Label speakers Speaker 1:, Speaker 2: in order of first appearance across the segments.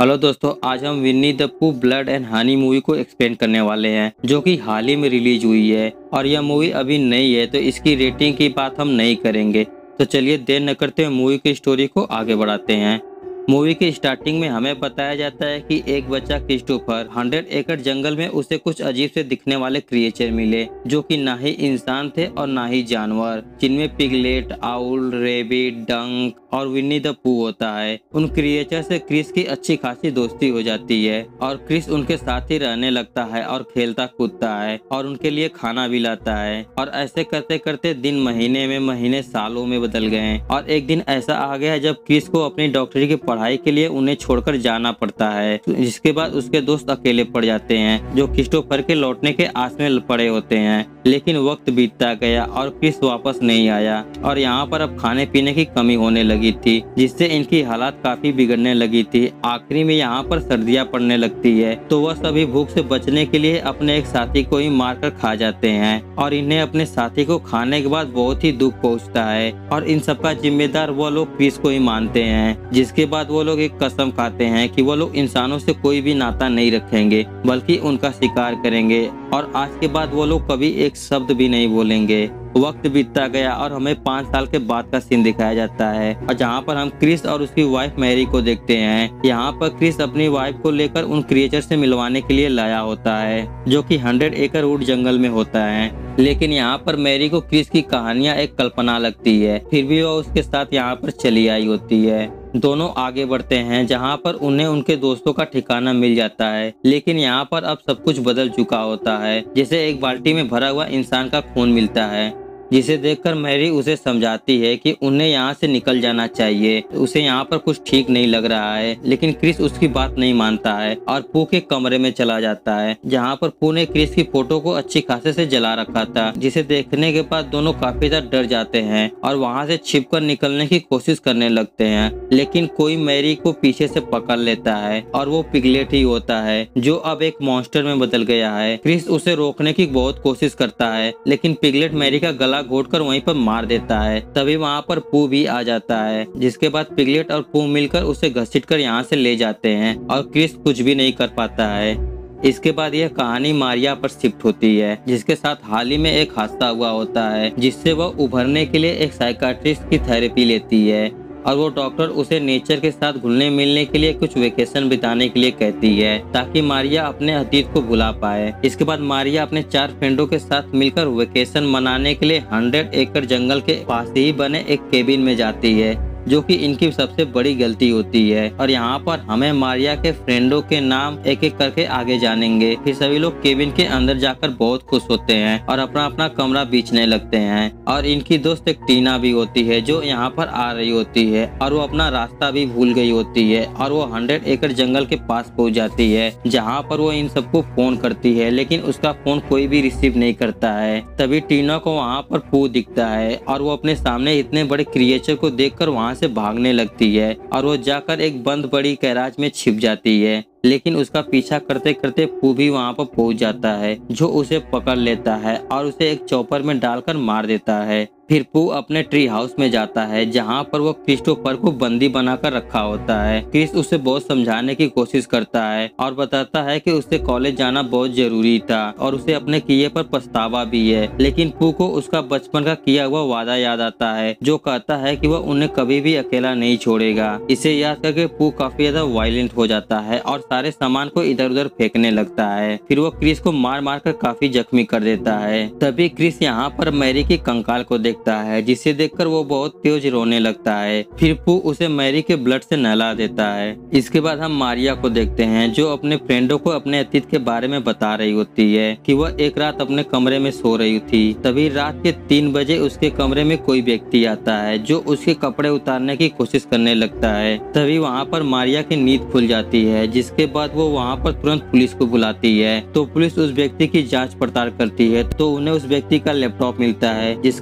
Speaker 1: Hello दोस्तों, आज हम Winnie the Pooh blood and honey movie को एक्सप्लेन करने वाले हैं जो कि हाल ही में रिलीज हुई है। और यह मूवी अभी नई है तो इसकी रेटिंग की बात हम नहीं करेंगे। तो चलिए देर न करते हुए मूवी की स्टोरी को आगे बढ़ाते हैं। मूवी की स्टार्टिंग में हमें बताया जाता है कि एक बच्चा क्रिस्टोफर 100 एकड़ जंगल में उसे कुछ अजीब से दिखने वाले क्रिएचर मिले जो कि ना ही इंसान थे और ना ही जानवर, जिनमें पिगलेट, आउल, रेबिट, डंक और विन्नी द पूह होता है। उन क्रिएचर से क्रिस की अच्छी खासी दोस्ती हो जाती है और क्रिस उनके साथ ही रहने लगता है और खेलता कूदता है और उनके लिए खाना भी लाता है। और ऐसे करते करते दिन महीने में, महीने सालों में बदल गए और एक दिन ऐसा आ गया जब क्रिस को अपनी डॉक्टरी की पढ़ाई के लिए उन्हें छोड़कर जाना पड़ता है। जिसके बाद उसके दोस्त अकेले पड़ जाते हैं जो क्रिस्टोफर के लौटने के आस में पड़े होते हैं। लेकिन वक्त बीतता गया और क्रिस वापस नहीं आया और यहाँ पर अब खाने पीने की कमी होने लगी थी, जिससे इनकी हालात काफी बिगड़ने लगी थी। आखिरी में यहाँ पर सर्दियाँ पड़ने लगती है तो वह सभी भूख से बचने के लिए अपने एक साथी को ही मारकर खा जाते हैं और इन्हें अपने साथी को खाने के बाद बहुत ही दुख पहुँचता है और इन सबका जिम्मेदार वो लोग क्रिस को ही मानते हैं। जिसके बाद वो लोग एक कसम खाते हैं कि वो लोग इंसानों से कोई भी नाता नहीं रखेंगे बल्कि उनका शिकार करेंगे और आज के बाद वो लोग कभी एक शब्द भी नहीं बोलेंगे। वक्त बीतता गया और हमें 5 साल के बाद का सीन दिखाया जाता है और जहाँ पर हम क्रिस और उसकी वाइफ मैरी को देखते हैं। यहाँ पर क्रिस अपनी वाइफ को लेकर उन क्रिएचर से मिलवाने के लिए लाया होता है जो कि 100 एकड़ वुड जंगल में होता है। लेकिन यहाँ पर मैरी को क्रिस की कहानियाँ एक कल्पना लगती है, फिर भी वह उसके साथ यहाँ पर चली आई होती है। दोनों आगे बढ़ते हैं जहाँ पर उन्हें उनके दोस्तों का ठिकाना मिल जाता है। लेकिन यहाँ पर अब सब कुछ बदल चुका होता है, जैसे एक बाल्टी में भरा हुआ इंसान का खून मिलता है, जिसे देखकर मैरी उसे समझाती है कि उन्हें यहाँ से निकल जाना चाहिए। उसे यहाँ पर कुछ ठीक नहीं लग रहा है, लेकिन क्रिस उसकी बात नहीं मानता है और पूह के कमरे में चला जाता है जहाँ पर पूह ने क्रिस की फोटो को अच्छी खासे से जला रखा था, जिसे देखने के बाद दोनों काफी ज्यादा डर जाते हैं और वहाँ से छिपकर निकलने की कोशिश करने लगते हैं। लेकिन कोई मैरी को पीछे से पकड़ लेता है और वो पिगलेट ही होता है जो अब एक मॉन्स्टर में बदल गया है। क्रिस उसे रोकने की बहुत कोशिश करता है लेकिन पिगलेट मैरी का गला घोटकर वहीं पर मार देता है। तभी वहाँ पर पूह भी आ जाता है, जिसके बाद पिगलेट और पूह मिलकर उसे घसीटकर यहाँ से ले जाते हैं और क्रिस कुछ भी नहीं कर पाता है। इसके बाद यह कहानी मारिया पर शिफ्ट होती है, जिसके साथ हाल ही में एक हादसा हुआ होता है जिससे वह उभरने के लिए एक साइकाट्रिस्ट की थेरेपी लेती है और वो डॉक्टर उसे नेचर के साथ घुलने मिलने के लिए कुछ वेकेशन बिताने के लिए कहती है ताकि मारिया अपने अतीत को भुला पाए। इसके बाद मारिया अपने 4 फ्रेंडों के साथ मिलकर वेकेशन मनाने के लिए 100 एकड़ जंगल के पास ही बने एक केबिन में जाती है, जो कि इनकी सबसे बड़ी गलती होती है। और यहाँ पर हमें मारिया के फ्रेंडों के नाम एक एक करके आगे जानेंगे। फिर सभी लोग केबिन के अंदर जाकर बहुत खुश होते हैं और अपना अपना कमरा बेचने लगते हैं। और इनकी दोस्त एक टीना भी होती है जो यहाँ पर आ रही होती है और वो अपना रास्ता भी भूल गई होती है और वो 100 एकड़ जंगल के पास पहुँच जाती है जहाँ पर वो इन सबको फोन करती है, लेकिन उसका फोन कोई भी रिसीव नहीं करता है। तभी टीना को वहाँ पर पूह दिखता है और वो अपने सामने इतने बड़े क्रिएचर को देखकर वहाँ से भागने लगती है और वो जाकर एक बंद बड़ी गैराज में छिप जाती है। लेकिन उसका पीछा करते करते पूह भी वहाँ पर पहुँच जाता है जो उसे पकड़ लेता है और उसे एक चॉपर में डालकर मार देता है। फिर पूह अपने ट्री हाउस में जाता है जहाँ पर वो क्रिस्टोफर को बंदी बनाकर रखा होता है। क्रिस उसे बहुत समझाने की कोशिश करता है और बताता है कि उसे कॉलेज जाना बहुत जरूरी था और उसे अपने किए पर पछतावा भी है। लेकिन पूह को उसका बचपन का किया हुआ वादा याद आता है जो कहता है कि वह उन्हें कभी भी अकेला नहीं छोड़ेगा। इसे याद करके पूह काफी ज्यादा वायलेंट हो जाता है और सारे सामान को इधर उधर फेंकने लगता है। फिर वो क्रिस को मार मार कर काफी जख्मी कर देता है। तभी क्रिस यहाँ पर मैरी की कंकाल को देखता है, जिसे देखकर वो बहुत तेज रोने लगता है। फिर पूह उसे मैरी के ब्लड से नहला देता है। इसके बाद हम मारिया को देखते हैं जो अपने फ्रेंडों को अपने अतीत के बारे में बता रही होती है कि वह एक रात अपने कमरे में सो रही थी। तभी रात के 3 बजे उसके कमरे में कोई व्यक्ति आता है जो उसके कपड़े उतारने की कोशिश करने लगता है। तभी वहाँ पर मारिया की नींद खुल जाती है, जिसके बाद वो वहाँ पर तुरंत पुलिस को बुलाती है। तो पुलिस उस व्यक्ति की जांच पड़ताल करती है तो उन्हें उस व्यक्ति का लैपटॉप मिलता है जिसके अंदर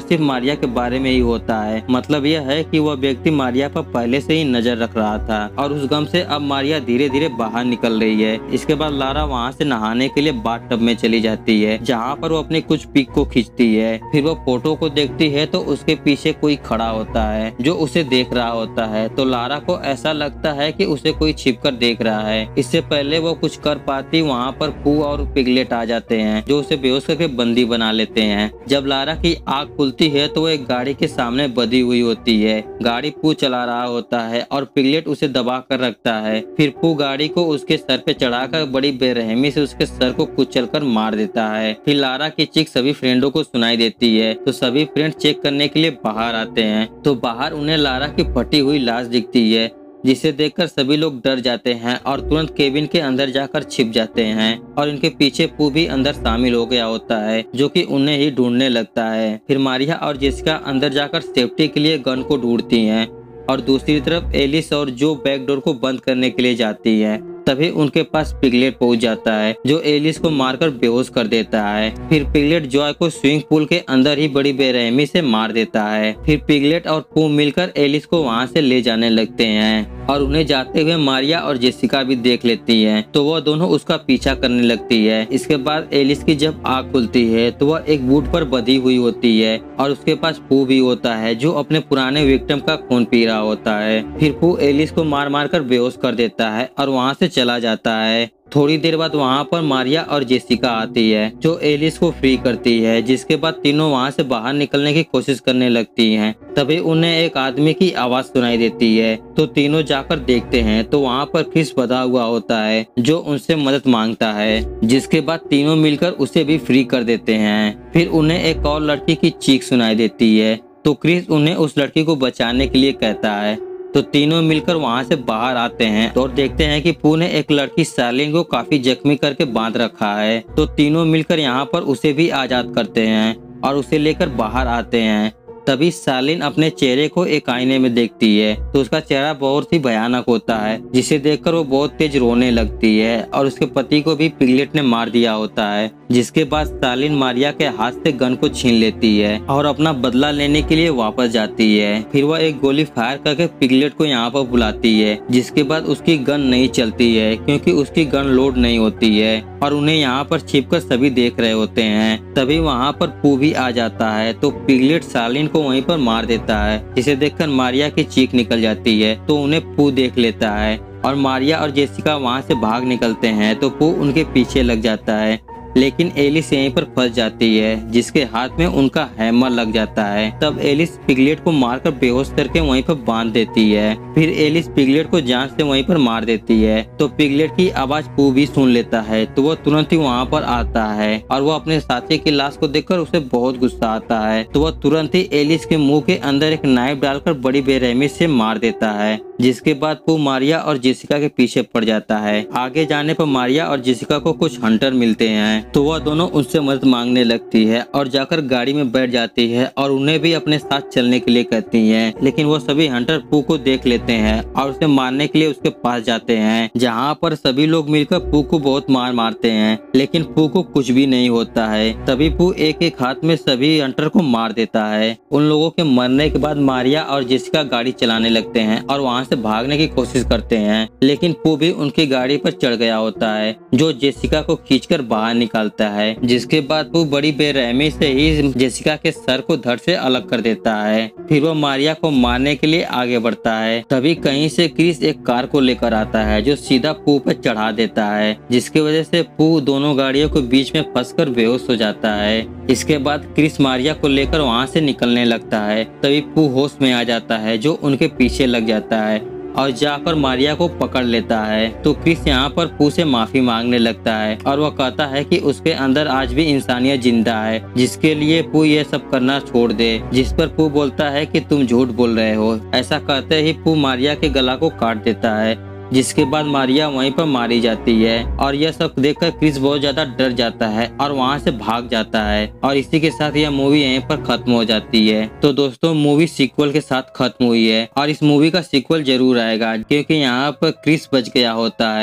Speaker 1: सिर्फ मारिया के बारे में ही होता है। मतलब यह है कि वह व्यक्ति मारिया पर पहले से ही नजर रख रहा था और उस गम से अब मारिया धीरे धीरे बाहर निकल रही है। इसके बाद लारा वहाँ से नहाने के लिए बाथटब में चली जाती है, जहाँ पर वो अपने कुछ पिक को खींचती है। फिर वो फोटो को देखती है तो उसके पीछे कोई खड़ा होता है जो उसे देख रहा होता है। तो लारा को ऐसा लगता है कि उसे कोई छिपकर देख रहा है। इससे पहले वो कुछ कर पाती, वहाँ पर पू और पिगलेट आ जाते हैं जो उसे बेहोश करके बंदी बना लेते हैं। जब लारा की आँख खुलती है तो वो एक गाड़ी के सामने बंधी हुई होती है। गाड़ी पू चला रहा होता है और पिगलेट उसे दबा कर रखता है। फिर पू गाड़ी को उसके सर पे चढ़ाकर बड़ी बेरहमी से उसके सर को कुचलकर मार देता है। फिर लारा की चीख सभी फ्रेंडों को सुनाई देती है तो सभी फ्रेंड चेक करने के लिए बाहर आते हैं। तो बाहर उन्हें लारा की फटी हुई लाश दिखती है, जिसे देखकर सभी लोग डर जाते हैं और तुरंत केबिन के अंदर जाकर छिप जाते हैं। और इनके पीछे पू भी अंदर शामिल हो गया होता है, जो कि उन्हें ही ढूंढने लगता है। फिर मारिया और जेसिका अंदर जाकर सेफ्टी के लिए गन को ढूंढती हैं और दूसरी तरफ एलिस और जो बैक डोर को बंद करने के लिए जाती है। तभी उनके पास पिगलेट पहुंच जाता है जो एलिस को मारकर बेहोश कर देता है। फिर पिगलेट जॉय को स्विमिंग पूल के अंदर ही बड़ी बेरहमी से मार देता है। फिर पिगलेट और पू मिलकर एलिस को वहां से ले जाने लगते हैं और उन्हें जाते हुए मारिया और जेसिका भी देख लेती हैं, तो वह दोनों उसका पीछा करने लगती है। इसके बाद एलिस की जब आँख खुलती है तो वह एक बूट पर बंधी हुई होती है और उसके पास पू भी होता है जो अपने पुराने विक्टिम का खून पी रहा होता है। फिर पू एलिस को मार मार कर बेहोश कर देता है और वहाँ से चला जाता है। थोड़ी देर बाद वहाँ पर मारिया और जेसिका आती है जो एलिस को फ्री करती है, जिसके बाद तीनों वहाँ से बाहर निकलने की कोशिश करने लगती हैं। तभी उन्हें एक आदमी की आवाज सुनाई देती है तो तीनों जाकर देखते हैं तो वहाँ पर क्रिस बंधा हुआ होता है जो उनसे मदद मांगता है, जिसके बाद तीनों मिलकर उसे भी फ्री कर देते हैं। फिर उन्हें एक और लड़की की चीख सुनाई देती है तो क्रिस उन्हें उस लड़की को बचाने के लिए कहता है। तो तीनों मिलकर वहां से बाहर आते हैं और देखते हैं कि पू ने एक लड़की सालिन को काफी जख्मी करके बांध रखा है। तो तीनों मिलकर यहाँ पर उसे भी आजाद करते हैं और उसे लेकर बाहर आते हैं। तभी सालिन अपने चेहरे को एक आईने में देखती है तो उसका चेहरा बहुत ही भयानक होता है, जिसे देखकर वो बहुत तेज रोने लगती है और उसके पति को भी पिगलेट ने मार दिया होता है। जिसके बाद सालिन मारिया के हाथ से गन को छीन लेती है और अपना बदला लेने के लिए वापस जाती है। फिर वह एक गोली फायर करके पिगलेट को यहाँ पर बुलाती है, जिसके बाद उसकी गन नहीं चलती है क्योंकि उसकी गन लोड नहीं होती है और उन्हें यहाँ पर छिपकर सभी देख रहे होते हैं। तभी वहाँ पर पू भी आ जाता है तो पिगलेट सालिन को वहीं पर मार देता है, जिसे देखकर मारिया की चीख निकल जाती है तो उन्हें पू देख लेता है और मारिया और जेसिका वहाँ से भाग निकलते हैं तो पू उनके पीछे लग जाता है। लेकिन एलिस यहीं पर फंस जाती है, जिसके हाथ में उनका हैमर लग जाता है। तब एलिस पिगलेट को मारकर बेहोश करके वहीं पर बांध देती है। फिर एलिस पिगलेट को जान से वहीं पर मार देती है तो पिगलेट की आवाज पू भी सुन लेता है तो वह तुरंत ही वहाँ पर आता है और वह अपने साथी की लाश को देखकर उसे बहुत गुस्सा आता है तो वह तुरंत ही एलिस के मुंह के अंदर एक नाइफ डालकर बड़ी बेरहमी से मार देता है। जिसके बाद पू मारिया और जेसिका के पीछे पड़ जाता है। आगे जाने पर मारिया और जेसिका को कुछ हंटर मिलते हैं तो वह दोनों उनसे मदद मांगने लगती है और जाकर गाड़ी में बैठ जाती है और उन्हें भी अपने साथ चलने के लिए कहती हैं। लेकिन वो सभी हंटर पू को देख लेते हैं और उसे मारने के लिए उसके पास जाते हैं, जहाँ पर सभी लोग मिलकर पू को बहुत मारते हैं, लेकिन पू को कुछ भी नहीं होता है। तभी पू एक एक हाथ में सभी हंटर को मार देता है। उन लोगों के मरने के बाद मारिया और जेसिका गाड़ी चलाने लगते हैं और वहाँ से भागने की कोशिश करते हैं, लेकिन पू भी उनकी गाड़ी पर चढ़ गया होता है जो जेसिका को खींचकर बाहर निकालता है। जिसके बाद पू बड़ी बेरहमी से ही जेसिका के सर को धड़ से अलग कर देता है। फिर वो मारिया को मारने के लिए आगे बढ़ता है। तभी कहीं से क्रिस एक कार को लेकर आता है जो सीधा पू पर चढ़ा देता है, जिसकी वजह से पू दोनों गाड़ियों के बीच में फंसकर बेहोश हो जाता है। इसके बाद क्रिस मारिया को लेकर वहाँ से निकलने लगता है। तभी पू होश में आ जाता है जो उनके पीछे लग जाता है और जाकर मारिया को पकड़ लेता है। तो क्रिस यहाँ पर पू से माफी मांगने लगता है और वह कहता है कि उसके अंदर आज भी इंसानियत जिंदा है, जिसके लिए पू ये सब करना छोड़ दे। जिस पर पू बोलता है कि तुम झूठ बोल रहे हो। ऐसा कहते ही पू मारिया के गला को काट देता है, जिसके बाद मारिया वहीं पर मारी जाती है। और यह सब देखकर क्रिस बहुत ज्यादा डर जाता है और वहां से भाग जाता है। और इसी के साथ यह मूवी यहीं पर खत्म हो जाती है। तो दोस्तों मूवी सीक्वल के साथ खत्म हुई है और इस मूवी का सीक्वल जरूर आएगा, क्योंकि यहाँ पर क्रिस बच गया होता है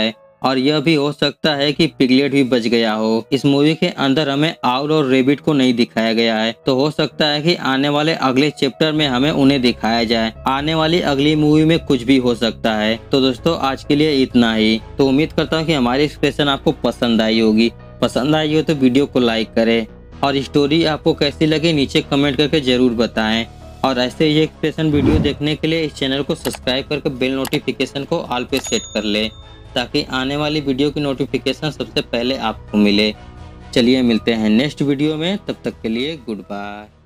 Speaker 1: और यह भी हो सकता है कि पिगलेट भी बच गया हो। इस मूवी के अंदर हमें आउल और रेबिट को नहीं दिखाया गया है, तो हो सकता है कि आने वाले अगले चैप्टर में हमें उन्हें दिखाया जाए। आने वाली अगली मूवी में कुछ भी हो सकता है। तो दोस्तों आज के लिए इतना ही। तो उम्मीद करता हूँ कि हमारी एक्सप्रेशन आपको पसंद आई होगी। पसंद आई हो तो वीडियो को लाइक करें और स्टोरी आपको कैसी लगी नीचे कमेंट करके जरूर बताएं। और ऐसे ही एक्सप्रेशन वीडियो देखने के लिए इस चैनल को सब्सक्राइब करके बेल नोटिफिकेशन को ऑल पे सेट कर ले, ताकि आने वाली वीडियो की नोटिफिकेशन सबसे पहले आपको मिले। चलिए मिलते हैं नेक्स्ट वीडियो में, तब तक के लिए गुड बाय।